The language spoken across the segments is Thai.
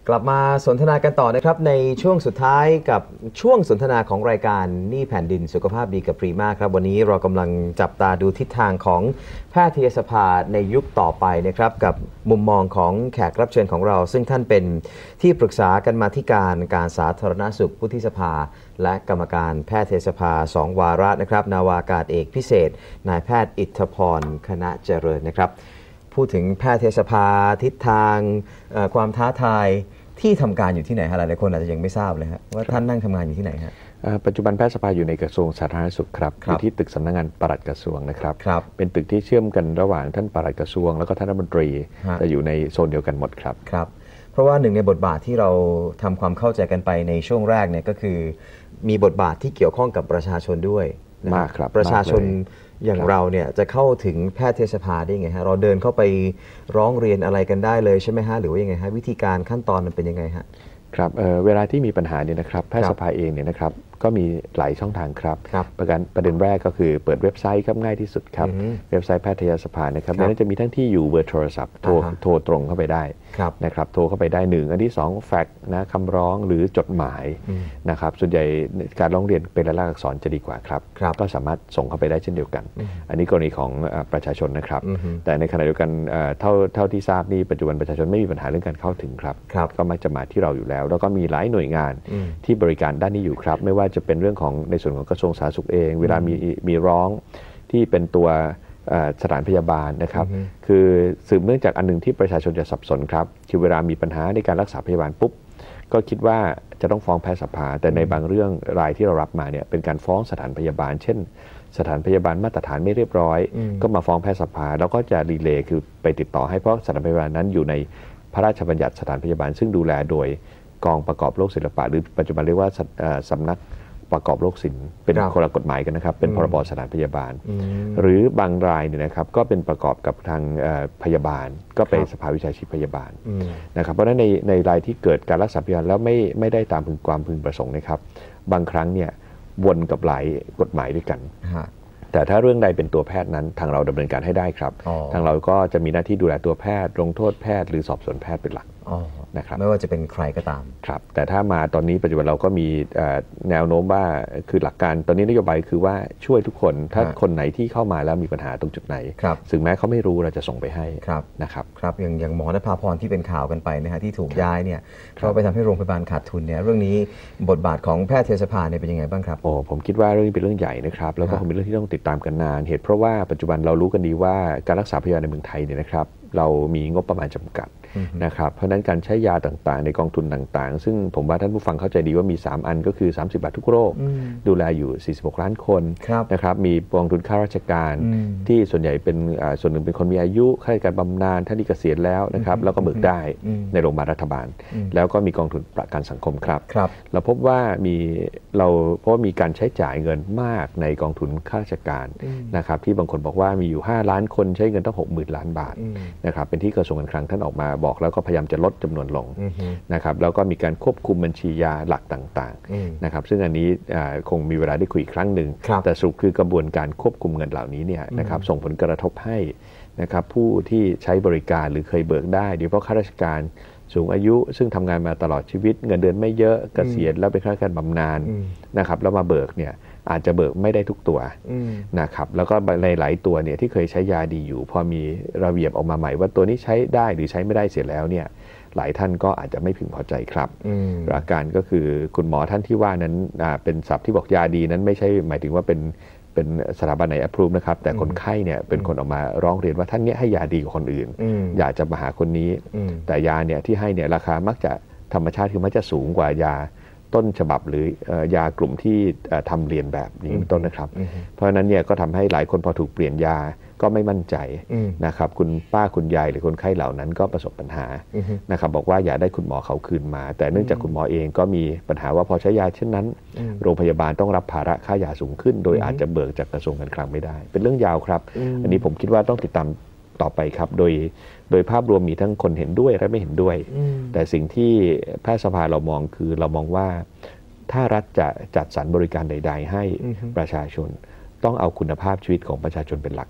กลับมาสนทนากันต่อนะครับในช่วงสุดท้ายกับช่วงสนทนาของรายการหนี้แผ่นดินสุขภาพดีกับพรีมาครับวันนี้เรากำลังจับตาดูทิศทางของแพทยสภาในยุคต่อไปนะครับกับมุมมองของแขกรับเชิญของเราซึ่งท่านเป็นที่ปรึกษากันมาธิการสาธารณสุขวุฒิสภาและกรรมการแพทยสภา2วาระนะครับนาวากาศเอกพิเศษนายแพทย์อิทธพรคณะเจริญนะครับพูดถึงแพทยสภาทิศทางความท้าทายที่ทำการอยู่ที่ไหนฮะหลายคนอาจจะยังไม่ทราบเลยฮะว่าท่านนั่งทำงานอยู่ที่ไหนฮะปัจจุบันแพทยสภาอยู่ในกระทรวงสาธารณสุขครับอยู่ที่ตึกสำนักงานปลัดกระทรวงนะครับเป็นตึกที่เชื่อมกันระหว่างท่านปลัดกระทรวงแล้วก็ท่านรัฐมนตรีจะอยู่ในโซนเดียวกันหมดครับเพราะว่าหนึ่งในบทบาทที่เราทำความเข้าใจกันไปในช่วงแรกเนี่ยก็คือมีบทบาทที่เกี่ยวข้องกับประชาชนด้วยมากครับประชาชนอย่างเราเนี่ยจะเข้าถึงแพทยสภาได้ไงฮะเราเดินเข้าไปร้องเรียนอะไรกันได้เลยใช่ไหมฮะหรือว่ายังไงฮะวิธีการขั้นตอนมันเป็นยังไงฮะครับเวลาที่มีปัญหาเนี่ยนะครับแพทยสภาเองเนี่ยนะครับก็มีหลายช่องทางครับประเด็นแรกก็คือเปิดเว็บไซต์ครับง่ายที่สุดครับเว็บไซต์แพทยสภานะครับนั้นจะมีทั้งที่อยู่เบอร์โทรศัพท์โทรตรงเข้าไปได้นะครับโทรเข้าไปได้1อันที่2แฟกซ์นะคำร้องหรือจดหมายนะครับส่วนใหญ่การร้องเรียนเป็นลายลักษณ์อักษรจะดีกว่าครับก็สามารถส่งเข้าไปได้เช่นเดียวกันอันนี้กรณีของประชาชนนะครับแต่ในขณะเดียวกันเท่าที่ทราบนี่ปัจจุบันประชาชนไม่มีปัญหาเรื่องการเข้าถึงครับก็มักจะมาที่เราอยู่แล้วก็มีหลายหน่วยงานที่บริการด้านนี้อยู่ครับไม่ว่าจะเป็นเรื่องของในส่วนของกระทรวงสาธารณสุขเองเวลามีร้องที่เป็นตัวสถานพยาบาลนะครับคือสืบเนื่องจากอันนึงที่ประชาชนจะสับสนครับคือเวลามีปัญหาในการรักษาพยาบาลปุ๊บก็คิดว่าจะต้องฟ้องแพทยสภาแต่ในบางเรื่องรายที่เรารับมาเนี่ยเป็นการฟ้องสถานพยาบาลเช่นสถานพยาบาลมาตรฐานไม่เรียบร้อยก็มาฟ้องแพทยสภาแล้วก็จะรีเลย์คือไปติดต่อให้เพราะสถานพยาบาลนั้นอยู่ในพระราชบัญญัติสถานพยาบาลซึ่งดูแลโดยกองประกอบโรคศิลปะหรือปัจจุบันเรียกว่าสำนักประกอบโรคศิลป์เป็นคนละกฎหมายกันนะครับเป็นพรบสถานพยาบาลหรือบางรายเนี่ยนะครับก็เป็นประกอบกับทางพยาบาลก็เป็นสภาวิชาชีพพยาบาลนะครับเพราะฉะนั้นในรายที่เกิดการรักษาพยาบาลแล้วไม่ได้ตามความพึงประสงค์นะครับบางครั้งเนี่ยวนกับหลายกฎหมายด้วยกันแต่ถ้าเรื่องใดเป็นตัวแพทย์นั้นทางเราดำเนินการให้ได้ครับทางเราก็จะมีหน้าที่ดูแลตัวแพทย์ลงโทษแพทย์หรือสอบสวนแพทย์เป็นหลักนะครับไม่ว่าจะเป็นใครก็ตามครับแต่ถ้ามาตอนนี้ปัจจุบันเราก็มีแนวโน้มว่าคือหลักการตอนนี้นโยบายคือว่าช่วยทุกคนถ้าคนไหนที่เข้ามาแล้วมีปัญหาตรงจุดไหนซึ่งแม้เขาไม่รู้เราจะส่งไปให้นะครับครับอย่างหมอนภาพรที่เป็นข่าวกันไปนะฮะที่ถูกย้ายเนี่ยเราไปทำให้โรงพยาบาลขาดทุนเนี่ยเรื่องนี้บทบาทของแพทยสภาเนี่ยเป็นยังไงบ้างครับผมคิดว่าเรื่องนี้เป็นเรื่องใหญ่นะครับแล้วก็คงเป็นเรื่องที่ต้องติดตามกันนานเหตุเพราะว่าปัจจุบันเรารู้กันดีว่าการรักษาพยาบาลในเมืองไทยเนี่ยนะครับเรามีงบประมาณจำกัดนะครับเพราะนั้นการใช้ยาต่างๆในกองทุนต่างๆซึ่งผมว่าท่านผู้ฟังเข้าใจดีว่ามี3อันก็คือ30 บาททุกโรคดูแลอยู่46ล้านคนนะครับมีกองทุนข้าราชการที่ส่วนใหญ่เป็นส่วนหนึ่งเป็นคนมีอายุข้าราชการบำนาญท่านที่เกษียณแล้วนะครับแล้วก็เบิกได้ในโรงพยาบาลรัฐบาลแล้วก็มีกองทุนประกันสังคมครับเราพบว่ามีการใช้จ่ายเงินมากในกองทุนข้าราชการนะครับที่บางคนบอกว่ามีอยู่5ล้านคนใช้เงินตั้ง60,000 ล้านบาทนะครับเป็นที่กระทรวงการคลังท่านออกมาบอกแล้วก็พยายามจะลดจำนวนลงนะครับแล้วก็มีการควบคุมบัญชียาหลักต่างๆนะครับซึ่งอันนี้คงมีเวลาได้คุยอีกครั้งหนึ่งแต่สรุปคือกระบวนการควบคุมเงินเหล่านี้เนี่ยนะครับส่งผลกระทบให้นะครับผู้ที่ใช้บริการหรือเคยเบิกได้โดยเฉพาะข้าราชการสูงอายุซึ่งทำงานมาตลอดชีวิตเงินเดือนไม่เยอะเกษียณแล้วเป็นข้าราชการบำนาญนะครับแล้วมาเบิกเนี่ยอาจจะเบิกไม่ได้ทุกตัวนะครับแล้วก็ในหลายตัวเนี่ยที่เคยใช้ยาดีอยู่พอมีระเบียบออกมาใหม่ว่าตัวนี้ใช้ได้หรือใช้ไม่ได้เสียแล้วเนี่ยหลายท่านก็อาจจะไม่พึงพอใจครับหลักการก็คือคุณหมอท่านที่ว่านั้นเป็นศัพท์ที่บอกยาดีนั้นไม่ใช่หมายถึงว่าเป็นสถาบันไหน approve นะครับแต่คนไข้เนี่ยเป็นคนออกมาร้องเรียนว่าท่านเนี้ยให้ยาดีกว่าคนอื่นอยากจะมาหาคนนี้แต่ยาเนี่ยที่ให้เนี่ยราคามักจะธรรมชาติคือมักจะสูงกว่ายาต้นฉบับหรือยากลุ่มที่ทำเรียนแบบนี้เป็นต้นนะครับเพราะฉะนั้นเนี่ยก็ทำให้หลายคนพอถูกเปลี่ยนยาก็ไม่มั่นใจนะครับคุณป้าคุณยายหรือคนไข้เหล่านั้นก็ประสบปัญหานะครับบอกว่าอยากได้คุณหมอเขาคืนมาแต่เนื่องจากคุณหมอเองก็มีปัญหาว่าพอใช้ยาเช่นนั้นโรงพยาบาลต้องรับภาระค่ายาสูงขึ้นโดยอาจจะเบิกจากกระทรวงการคลังไม่ได้เป็นเรื่องยาวครับอันนี้ผมคิดว่าต้องติดตามต่อไปครับโดยภาพรวมมีทั้งคนเห็นด้วยและไม่เห็นด้วยแต่สิ่งที่แพทยสภาเรามองคือเรามองว่าถ้ารัฐจะจัดสรรบริการใดๆให้ประชาชนต้องเอาคุณภาพชีวิตของประชาชนเป็นหลัก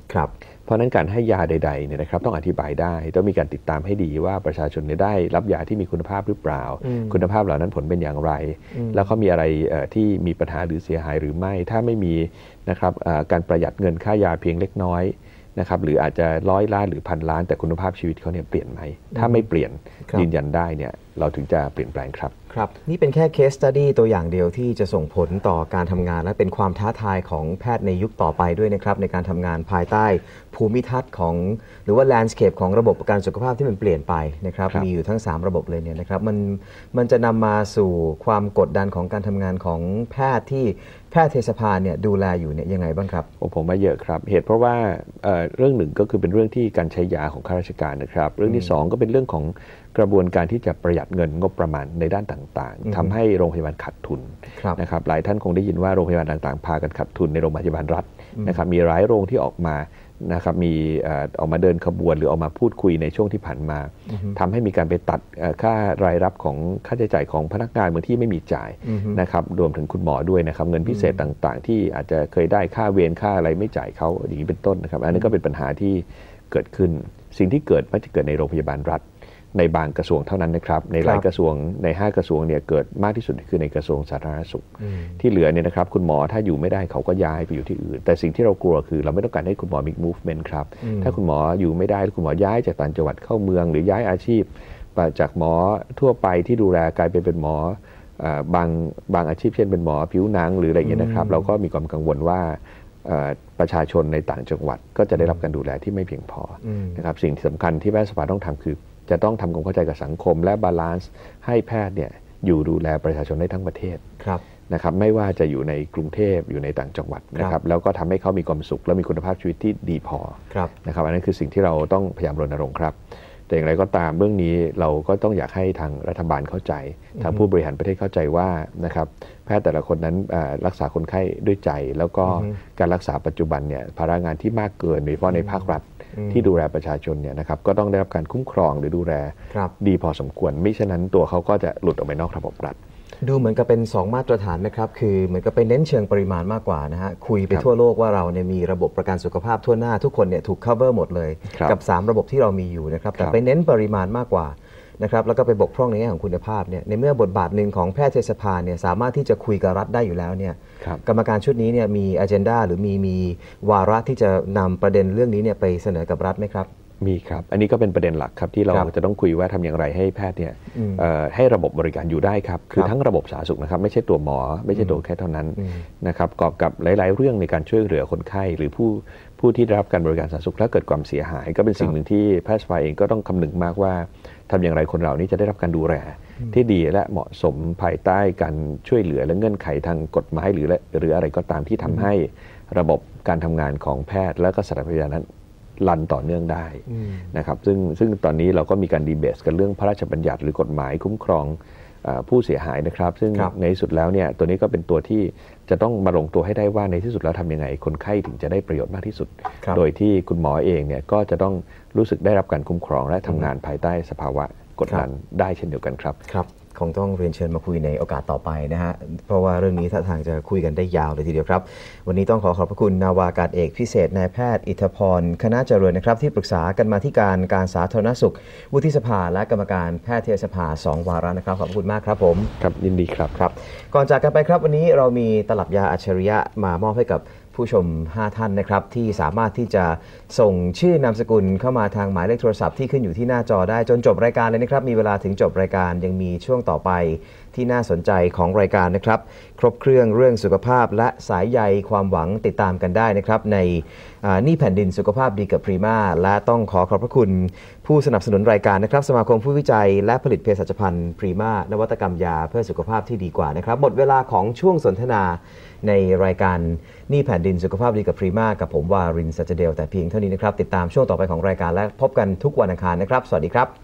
ครับเพราะนั้นการให้ยาใดๆเนี่ยนะครับต้องอธิบายได้ต้องมีการติดตามให้ดีว่าประชาชนได้รับยาที่มีคุณภาพหรือเปล่าคุณภาพเหล่านั้นผลเป็นอย่างไรแล้วเขามีอะไรที่มีปัญหาหรือเสียหายหรือไม่ถ้าไม่มีนะครับการประหยัดเงินค่ายาเพียงเล็กน้อยนะครับหรืออาจจะ100 ล้านหรือ1,000 ล้านแต่คุณภาพชีวิตเขาเนี่ยเปลี่ยนไหมถ้าไม่เปลี่ยนยืนยันได้เนี่ยเราถึงจะเปลี่ยนแปลงครับครับนี่เป็นแค่ case study ตัวอย่างเดียวที่จะส่งผลต่อการทำงานและเป็นความท้าทายของแพทย์ในยุคต่อไปด้วยนะครับในการทำงานภายใต้ภูมิทัศน์ของหรือว่า landscape ของระบบประกันสุขภาพที่มันเปลี่ยนไปนะครับมีอยู่ทั้ง3ระบบเลยเนี่ยนะครับมันจะนำมาสู่ความกดดันของการทำงานของแพทย์ที่แพทยสภาเนี่ยดูแลอยู่เนี่ยยังไงบ้างครับผมว่าเยอะครับเหตุเพราะว่าเรื่องหนึ่งก็คือเป็นเรื่องที่การใช้ยาของข้าราชการนะครับเรื่องที่2ก็เป็นเรื่องของกระบวนการที่จะประหยัดเงินงบประมาณในด้านต่างๆทำให้โรงพยาบาลขาดทุนนะครับหลายท่านคงได้ยินว่าโรงพยาบาลต่างๆพากันขาดทุนในโรงพยาบาลรัฐนะครับมีหลายโรงที่ออกมานะครับมีออกมาเดินขบวนหรือออกมาพูดคุยในช่วงที่ผ่านมาทำให้มีการไปตัดค่ารายรับของค่าใช้จ่ายของพนักงานบางที่ไม่มีจ่ายนะครับรวมถึงคุณหมอด้วยนะครับเงินพิเศษต่างๆที่อาจจะเคยได้ค่าเวรค่าอะไรไม่จ่ายเขาอย่างนี้เป็นต้นนะครับอันนี้ก็เป็นปัญหาที่เกิดขึ้นสิ่งที่เกิดมักจะเกิดในโรงพยาบาลรัฐในบางกระทรวงเท่านั้นนะครับในหลายกระทรวงใน5กระทรวงเนี่ยเกิดมากที่สุดคือในกระทรวงสาธารณสุขที่เหลือเนี่ยนะครับคุณหมอถ้าอยู่ไม่ได้เขาก็ย้ายไปอยู่ที่อื่นแต่สิ่งที่เรากลัวคือเราไม่ต้องการให้คุณหมอมี movement ครับถ้าคุณหมออยู่ไม่ได้คุณหมอย้ายจากต่างจังหวัดเข้าเมืองหรือย้ายอาชีพจากหมอทั่วไปที่ดูแลกลายไปเป็นหมอบางอาชีพเช่นเป็นหมอผิวหนังหรืออะไรอย่างเงี้ยนะครับเราก็มีความกังวลว่าประชาชนในต่างจังหวัดก็จะได้รับการดูแลที่ไม่เพียงพอนะครับสิ่งที่สำคัญที่แพทยสภาต้องทำคือจะต้องทำความเข้าใจกับสังคมและบาลานซ์ให้แพทย์เนี่ยอยู่ดูแลประชาชนได้ทั้งประเทศนะครับไม่ว่าจะอยู่ในกรุงเทพอยู่ในต่างจังหวัดนะครับแล้วก็ทำให้เขามีความสุขและมีคุณภาพชีวิตที่ดีพอนะครับอันนั้นคือสิ่งที่เราต้องพยายามรณรงค์ครับแต่อย่างไรก็ตามเรื่องนี้เราก็ต้องอยากให้ทางรัฐบาลเข้าใจทางผู้บริหารประเทศเข้าใจว่านะครับแพทย์แต่ละคนนั้นรักษาคนไข้ด้วยใจแล้วก็การรักษาปัจจุบันเนี่ยภาระงานที่มากเกินโดยเฉพาะในภาครัฐที่ดูแลประชาชนเนี่ยนะครับก็ต้องได้รับการคุ้มครองหรือดูแลดีพอสมควรไม่เช่นนั้นตัวเขาก็จะหลุดออกไปนอกระบบรัฐดูเหมือนกับเป็น2มาตรฐานนะครับคือเหมือนกับไปเน้นเชิงปริมาณมากกว่านะฮะคุยไปทั่วโลกว่าเราเนี่ยมีระบบประกันสุขภาพทั่วหน้าทุกคนเนี่ยถูก cover หมดเลยกับ3ระบบที่เรามีอยู่นะครับแต่ไปเน้นปริมาณมากกว่านะครับแล้วก็ไปบกพร่องในแง่ของคุณภาพเนี่ยในเมื่อบทบาทหนึ่งของแพทยสภาเนี่ยสามารถที่จะคุยกับรัฐได้อยู่แล้วเนี่ยกรรมการชุดนี้เนี่ยมี agenda หรือมีวาระที่จะนำประเด็นเรื่องนี้เนี่ยไปเสนอกับรัฐไหมครับมีครับอันนี้ก็เป็นประเด็นหลักครับที่เราจะต้องคุยว่าทำอย่างไรให้แพทย์เนี่ยให้ระบบบริการอยู่ได้ครับคือทั้งระบบสาธารณสุขนะครับไม่ใช่ตัวหมอไม่ใช่ตัวแค่เท่านั้นนะครับประกอบกับหลายๆเรื่องในการช่วยเหลือคนไข้หรือผู้ที่ได้รับการบริการสาธารณสุขแล้วเกิดความเสียหายก็เป็นสิ่งหนึ่งที่แพทย์สภาเองก็ต้องคำนึงมากว่าทำอย่างไรคนเหล่านี้จะได้รับการดูแลที่ดีและเหมาะสมภายใต้การช่วยเหลือและเงื่อนไขทางกฎหมายหรืออะไรก็ตามที่ทำให้ระบบการทำงานของแพทย์และก็สัตวแพทย์นั้นรันต่อเนื่องได้นะครับซึ่งตอนนี้เราก็มีการดีเบตกันเรื่องพระราชบัญญัติหรือกฎหมายคุ้มครองผู้เสียหายนะครับซึ่งในที่สุดแล้วเนี่ยตัวนี้ก็เป็นตัวที่จะต้องมาลงตัวให้ได้ว่าในที่สุดแล้วทำยังไงคนไข้ถึงจะได้ประโยชน์มากที่สุดโดยที่คุณหมอเองเนี่ยก็จะต้องรู้สึกได้รับการคุ้มครองและทำงานภายใต้สภาวะกดดันได้เช่นเดียวกันครับคงต้องเรียนเชิญมาคุยในโอกาสต่อไปนะฮะเพราะว่าเรื่องนี้ท่าทางจะคุยกันได้ยาวเลยทีเดียวครับวันนี้ต้องขอบพระคุณนาวากาศเอกพิเศษนายแพทย์อิทธพรคณะเจริญนะครับที่ปรึกษากันมาที่การสาธารณสุขวุฒิสภาและกรรมการแพทยสภา2วาระนะครับขอบคุณมากครับผมครับยินดีครับก่อนจากกันไปครับวันนี้เรามีตลับยาอัจฉริยะมามอบให้กับผู้ชม5ท่านนะครับที่สามารถที่จะส่งชื่อนามสกุลเข้ามาทางหมายเลขโทรศัพท์ที่ขึ้นอยู่ที่หน้าจอได้จนจบรายการเลยนะครับมีเวลาถึงจบรายการยังมีช่วงต่อไปที่น่าสนใจของรายการนะครับครบเครื่องเรื่องสุขภาพและสายใยความหวังติดตามกันได้นะครับในนี่แผ่นดินสุขภาพดีกับพรีมาและต้องขอบพระคุณผู้สนับสนุนรายการนะครับสมาคมผู้วิจัยและผลิตเภสัชภัณฑ์พรีมานวัตกรรมยาเพื่อสุขภาพที่ดีกว่านะครับหมดเวลาของช่วงสนทนาในรายการนี่แผ่นดินสุขภาพดีกับพรีมากับผมวารินทร์ สัจเดลแต่เพียงเท่านี้นะครับติดตามช่วงต่อไปของรายการและพบกันทุกวันอังคารนะครับสวัสดีครับ